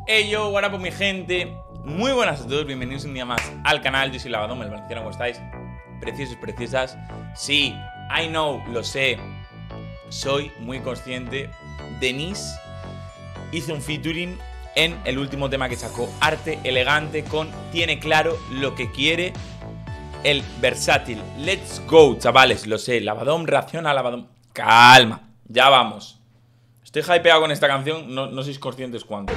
Hey yo, what up mi gente. Muy buenas a todos, bienvenidos un día más al canal. Yo soy Lavadón, el valenciano, ¿cómo estáis? Preciosos, preciosas. Sí, I know, lo sé. Soy muy consciente. Denise hizo un featuring en el último tema que sacó, Arte Elegante, con Tiene Claro Lo Que Quiere. El versátil. Let's go, chavales, lo sé. Lavadón, reacciona a Lavadón. Calma, ya vamos. Estoy hypeado con esta canción, no sois conscientes cuánto.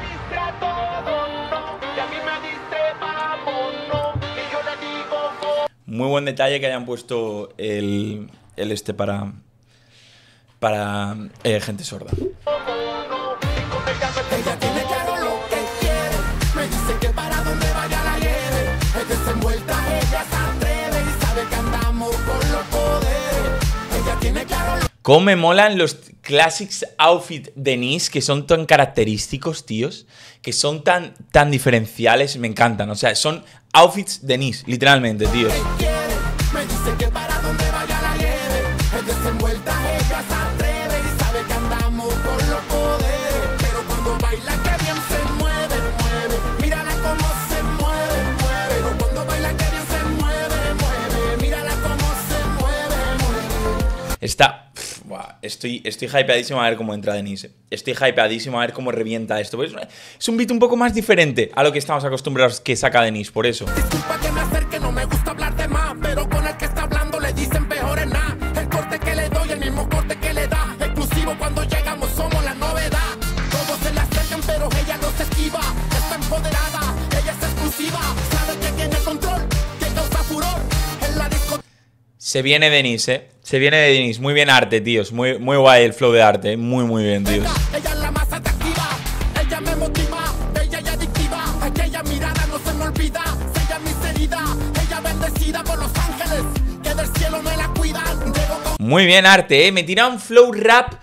Muy buen detalle que hayan puesto el este para gente sorda. Ella tiene claro lo que quiere, me dice que para donde vaya la lleve. Es desenvuelta, ella se atreve y sabe que andamos con los poderes. Ella tiene claro lo... Cómo me molan los classics outfit de Denise, que son tan característicos, tíos, que son tan diferenciales, me encantan. O sea, son outfits de Denise, literalmente, tíos. Me dice que para donde vaya la lleve. Es desenvuelta, ella se atreve y sabe que andamos con los poderes. Pero cuando baila que bien se mueve, mueve. Mírala cómo se mueve, mueve. Pero cuando baila que bien se mueve, mueve. Mírala cómo se mueve, mueve. Está... Estoy hypeadísimo a ver cómo entra Denise. Estoy hypeadísimo a ver cómo revienta esto. Pues es un beat un poco más diferente a lo que estamos acostumbrados que saca Denise, por eso. Disculpa que me acerque, no me gusta hablar de más, pero con el que está hablando le dicen peor en nada. El corte que le doy, el mismo corte que le da. Exclusivo cuando llegamos, somos la novedad. Todos se le acercan, pero ella no se esquiva. Está empoderada, ella es exclusiva. Sabe que tiene control, que causa furor en la discoteca. Se viene Denise, Se viene de Denise. Muy bien Arte, tíos. Muy guay el flow de Arte, Muy bien, tíos. Ella es la más atractiva, ella me motiva, ella es adictiva. Aquella mirada no se me olvida, sella mis heridas. Ella bendecida por los ángeles, que del cielo me la cuidan. Muy bien Arte, Me tira un flow rap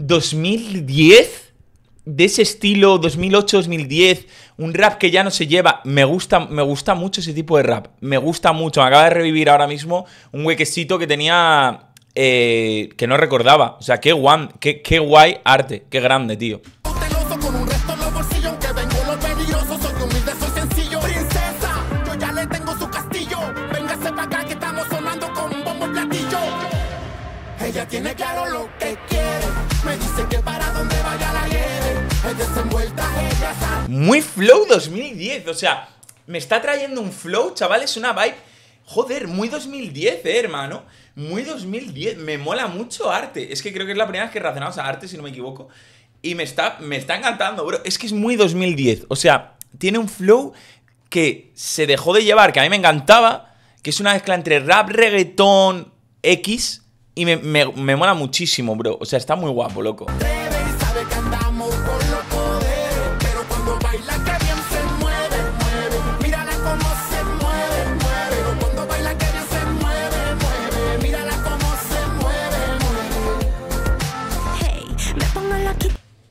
2010. De ese estilo, 2008-2010. Un rap que ya no se lleva. Me gusta mucho ese tipo de rap. Me gusta mucho. Me acaba de revivir ahora mismo un huequecito que tenía... que no recordaba. O sea, qué guay Arte. Qué grande, tío. Con un resto en los bolsillos, aunque vengo lo peligroso. Soy humilde, soy sencillo. Princesa, yo ya le tengo su castillo. Véngase para acá que estamos sonando con bombo y platillo. Ella tiene claro lo que quiere. Me dice que para donde vaya la lleve. Es desenvuelta, ella sabe. Muy flow 2010. O sea, me está trayendo un flow, chavales, una vibe. Joder, muy 2010, hermano. Muy 2010. Me mola mucho Arte. Es que creo que es la primera vez que reaccionamos a Arte, si no me equivoco. Y me está encantando, bro. Es que es muy 2010. O sea, tiene un flow que se dejó de llevar, que a mí me encantaba. Que es una mezcla entre rap, reggaetón, X. Y me mola muchísimo, bro. O sea, está muy guapo, loco. Sabe que andamos con los poderes. Pero cuando baila que bien se mueve, mueve. Mírala cómo se mueve, mueve. Pero cuando baila que bien se mueve, mueve. Mírala cómo se mueve, mueve. Hey, me pongo loquita.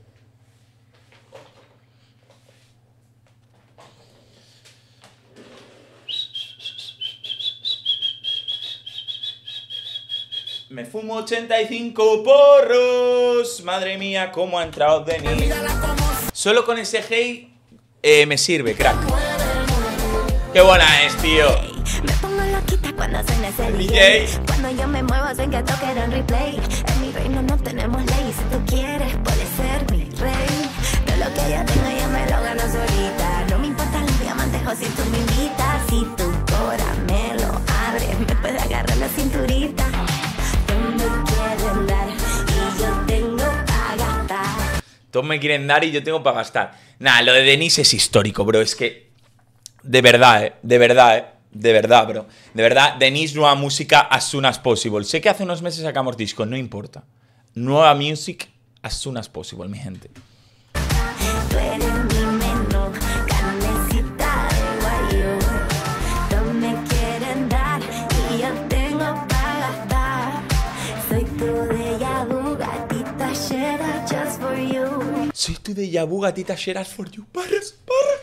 Me fumo 85 porros. Madre mía, cómo ha entrado Denise. Solo con ese hey me sirve, crack. Qué buena es, tío. Me pongo loquita cuando suena ese DJ. DJ. Cuando yo me muevo, hacen que toquen en replay. En mi reino no tenemos ley. Si tú quieres, puedes ser mi rey. De lo que ya tengo, ya me lo gano solita. No me importan los diamantes o si tú me invitas. Si tu cora me lo abres, me puedes agarrar la cinturita. Todos me quieren dar y yo tengo para gastar. Nah, lo de Denise es histórico, bro. Es que... De verdad, De verdad, bro. De verdad, Denise, nueva música as soon as possible. Sé que hace unos meses sacamos disco, no importa. Nueva music as soon as possible, mi gente. Tú eres mi menú, carnecita de guayú. Todos me quieren dar y yo tengo para gastar. Soy tu déjà vu, gatita shera, just for you. Soy tu déjà vu, gatita shares for you. Barras.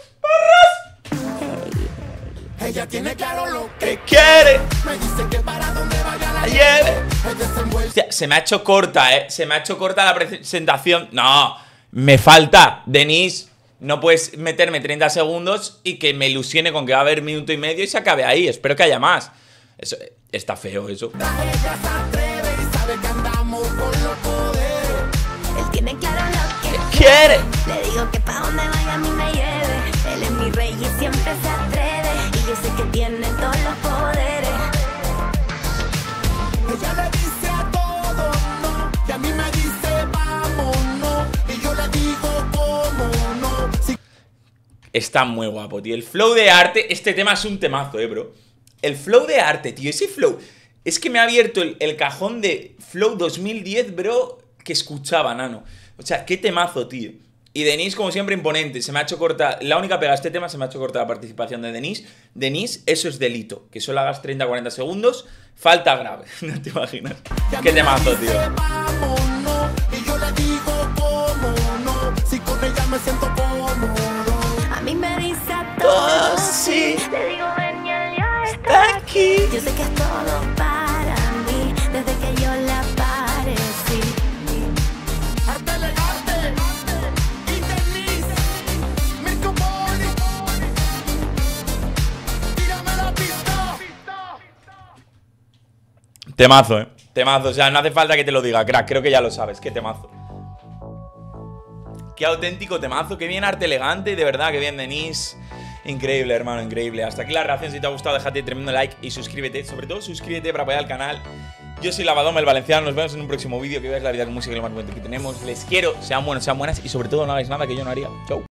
Ella tiene claro lo ¿Qué quiere? me dice que para donde vaya la Lleve. es desenvuelta. Hostia, se me ha hecho corta, Se me ha hecho corta la presentación. No, me falta, Denise. No puedes meterme 30 segundos y que me ilusione con que va a haber minuto y medio y se acabe ahí. Espero que haya más. Eso, está feo eso. Ella se atreve y sabe que andamos con los poderes. Él tiene claro lo que ¿Quiere? Le digo que pa' donde vaya a mí me lleve. Él es mi rey y siempre se atreve. Y yo sé que tiene todos los poderes. Ella le dice a todo no, y a mí me dice vámonos. Y yo le digo cómo no. Si Está muy guapo, tío. El flow de arte, este tema es un temazo, bro. El flow de arte, tío, ese flow. Es que me ha abierto el cajón de Flow 2010, bro, que escuchaba, nano. O sea, qué temazo, tío. Y Denise, como siempre, imponente. Se me ha hecho corta. La única pega a este tema, se me ha hecho corta la participación de Denise. Denise, eso es delito. Que solo hagas 30-40 segundos. Falta grave. No te imaginas. Qué temazo, tío. vámonos. Y yo le digo cómo no. Si con ella me siento cómodo. A mí me dice a todo sí. Le digo ven y él ya está Aquí. Yo sé que es todo para mí. Desde que yo le aparecí. Arte elegante. Y Denise. Mirko Poli. Tírame la pista. Temazo, temazo. O sea, no hace falta que te lo diga, crack. Creo que ya lo sabes. Qué temazo. Qué auténtico temazo. Qué bien arte elegante. De verdad, qué bien, Denise. Increíble, hermano, increíble. Hasta aquí la reacción. Si te ha gustado, déjate tremendo like y suscríbete. Sobre todo, suscríbete para apoyar al canal. Yo soy Lavadome, el valenciano. Nos vemos en un próximo vídeo. Que veáis la vida con música y lo más bonito que tenemos. Les quiero. Sean buenos, sean buenas. Y sobre todo, no hagáis nada que yo no haría. Chau.